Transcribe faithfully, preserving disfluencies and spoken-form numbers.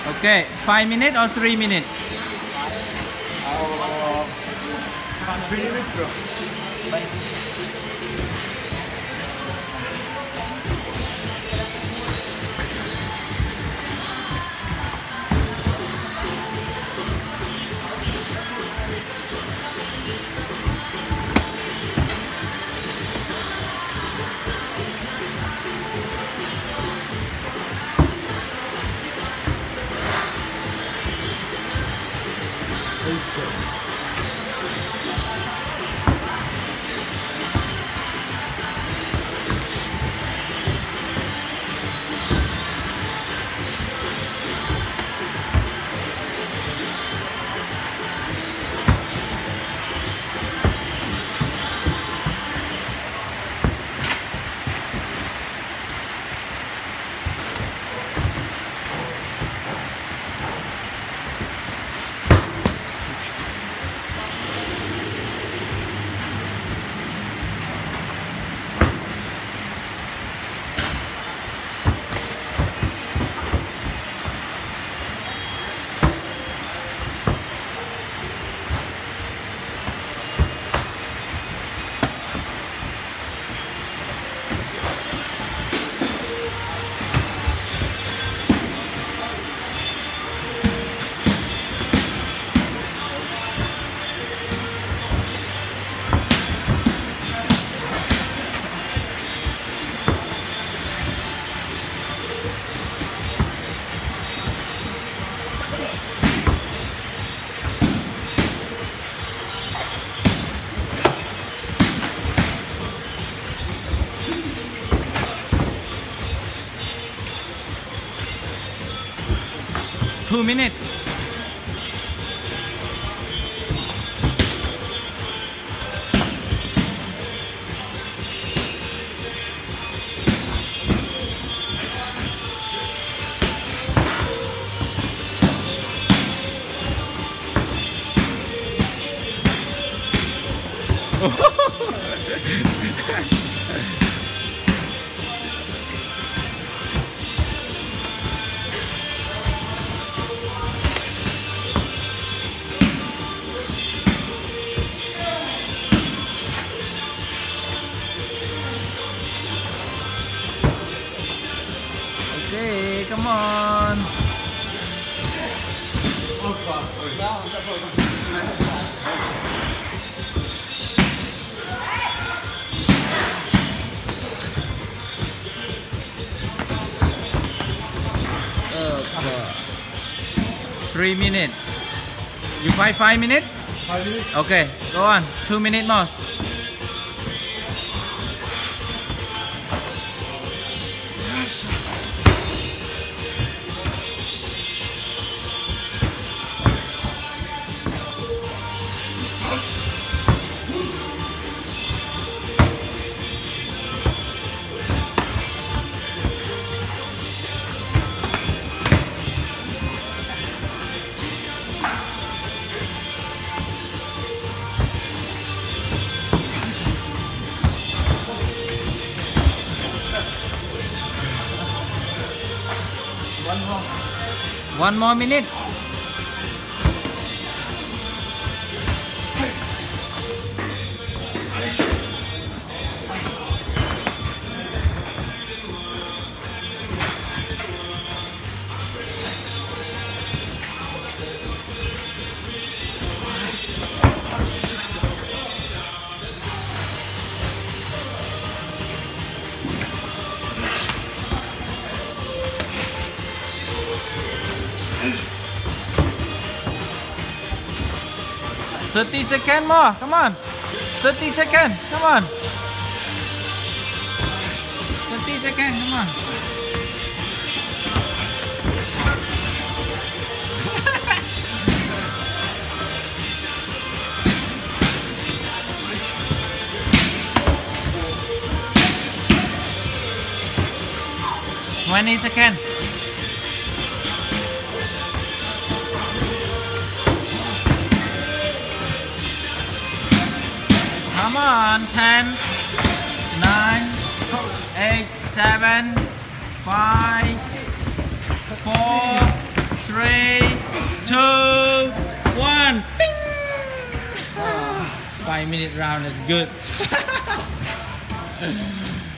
Okay, five minutes or three minutes? Uh, three minutes, bro. Two minutes. Okay, come on. Oh, fuck, sorry. Three minutes. You fight five minutes? Five minutes? Okay, go on. Two minutes more. One more. One more minute. thirty seconds more. Come on. thirty seconds. Come on. thirty seconds. Come on. twenty seconds. Come on, ten, nine, eight, seven, five, four, Three, two, one. Ding. Five minute round is good.